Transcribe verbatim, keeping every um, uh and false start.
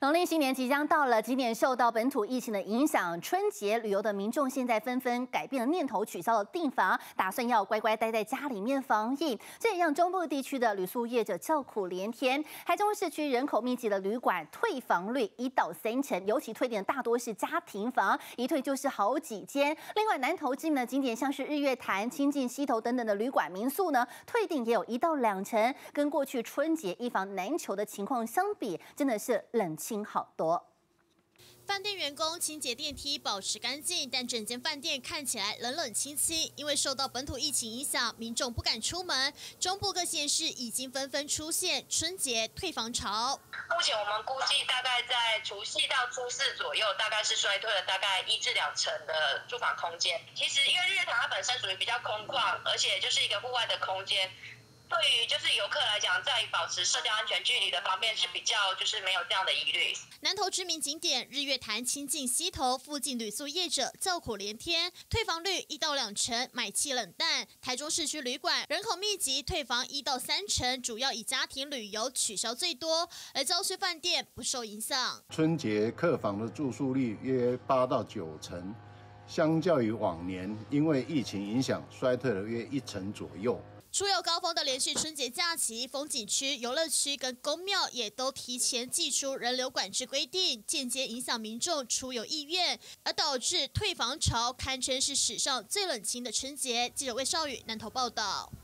农历新年即将到了，今年受到本土疫情的影响，春节旅游的民众现在纷纷改变了念头，取消了订房，打算要乖乖待在家里面防疫。这也让中部地区的旅宿业者叫苦连天。台中市区人口密集的旅馆退房率一到三成，尤其退订的大多是家庭房，一退就是好几间。另外，南投近的景点像是日月潭、清境溪头等等的旅馆民宿呢，退订也有一到两成，跟过去春节一房难求的情况相比，真的是冷清好多。 饭店员工清洁电梯，保持干净，但整间饭店看起来冷冷清清。因为受到本土疫情影响，民众不敢出门。中部各县市已经纷纷出现春节退房潮。 目前我们估计大概在除夕到初四左右，大概是衰退了大概一至两成的住房空间。其实因为日月潭它本身属于比较空旷，而且就是一个户外的空间。对于就是游客来讲，在保持社交安全距离的方面是比较就是没有这样的疑虑。 南投知名景点日月潭、清境溪头附近旅宿业者叫苦连天，退房率一到两成，买气冷淡。台中市区旅馆人口密集，退房一到三成，主要以家庭旅游取消最多，而郊区饭店不受影响。 春节客房的住宿率约八到九成，相较于往年，因为疫情影响，衰退了约一成左右。 出游高峰的连续春节假期，风景区、游乐区跟宫庙也都提前祭出人流管制规定，间接影响民众出游意愿，而导致退房潮，堪称是史上最冷清的春节。记者魏少宇南投报道。